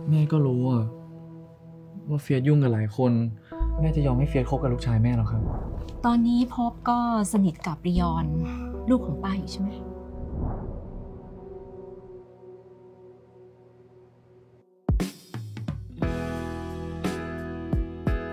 แม่ก็รู้ว่าเฟียสยุ่งกับหลายคนแม่จะยอมให้เฟียสคบกับลูกชายแม่หรอครับตอนนี้พบก็สนิทกับริยอนลูกของป้าอยู่ใช่ไหม